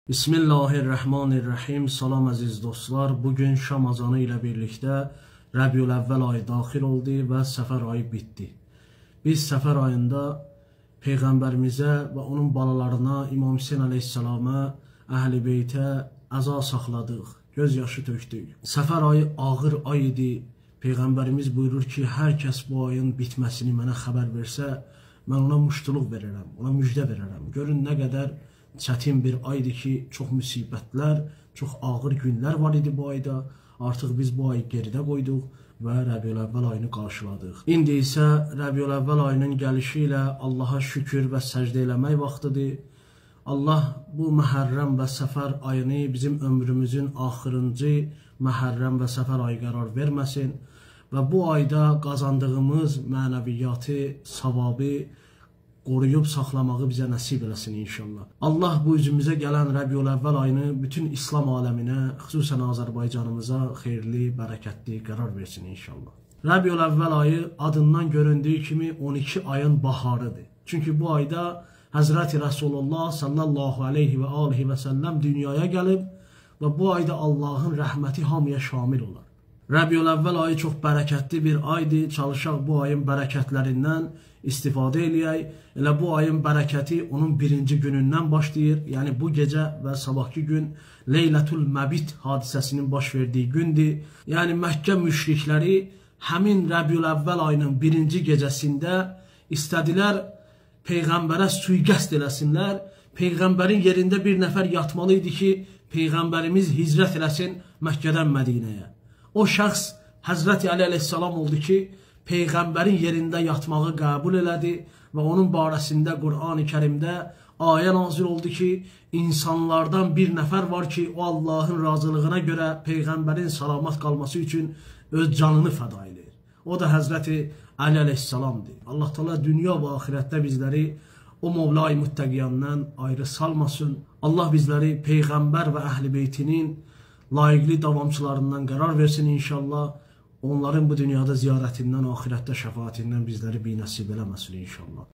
Bismillahirrahmanirrahim. Salam əziz dostlar. Bugün Şam azanı ilə birlikdə Rəbiül-Əvvəl ayı daxil oldu və Səfər ayı bitdi. Biz Səfər ayında Peyğəmbərimizə və onun balalarına, İmam Hüseyin əleyhissalama, Əhl-i Beytə əza saxladıq, göz yaşı tökdük. Səfər ayı ağır ay idi. Peyğəmbərimiz buyurur ki, hər kəs bu ayın bitməsini mənə xəbər versə, mən ona muştuluq verərəm, ona müjdə verərəm. Görün nə qədər çətin bir aydı ki, çox müsibətlər, çox ağır günlər var idi bu ayda. Artıq biz bu ayı geridə qoyduq və Rəbiül-Əvvəl ayını qarşıladıq. İndi isə Rəbiül-Əvvəl ayının gəlişi ilə Allaha şükür və səcdə eləmək vaxtıdır. Allah bu Məhərrəm və Səfər ayını bizim ömrümüzün axırıncı Məhərrəm və Səfər ayı qərar verməsin və bu ayda qazandığımız mənəviyyatı, savabı qoruyub saxlamağı bizə nəsib eləsin inşallah. Allah bu üzümüzə gələn Rəbiül-Əvvəl ayını bütün İslam aləminə, xüsusən Azərbaycanımıza xeyirli, bərəkətli qərar versin inşallah. Rəbiül-Əvvəl ayı adından göründüyü kimi 12 ayın baharıdır. Çünki bu ayda Həzrəti Rəsulullah sallallahu aleyhi və alihi və səlləm dünyaya gəlib və bu ayda Allahın rəhməti hamıya şamil olar. Rəbiül-Əvvəl ayı çox bərəkətli bir aydır. Çalışaq bu ayın bərəkətlərindən istifadə eləyək. Elə bu ayın bərəkəti onun birinci günündən başlayır. Yəni bu gecə və sabahki gün Leylətül Məbit hadisəsinin baş verdiyi gündür. Yəni Məkkə müşrikləri həmin Rəbiül-Əvvəl ayının birinci gecəsində istədilər Peyğəmbərə sui-qəsd eləsinlər. Peyğəmbərin yerində bir nəfər yatmalı idi ki, Peyğəmbərimiz hicrət eləsin Məkkədən Mədinəyə. O şəxs Həzrəti Əli əleyhissalam oldu ki, Peyğəmbərin yerində yatmağı qəbul elədi və onun barəsində Qur'an-ı Kərimdə ayə nazil oldu ki, insanlardan bir nəfər var ki, o Allahın razılığına görə Peyğəmbərin salamat qalması üçün öz canını fəda edir. O da Həzrəti Əli əleyhissalamdır. Allah Teala dünya və axirətdə bizləri o Mövla-i Müttəqiyandan ayrı salmasın. Allah bizləri Peyğəmbər və Əhl-i Beytinin layiqli davamçılarından qərar versin inşallah. Onların bu dünyada ziyarətindən, axirətdə şəfaatindən bizləri binəsib eləməsin inşallah.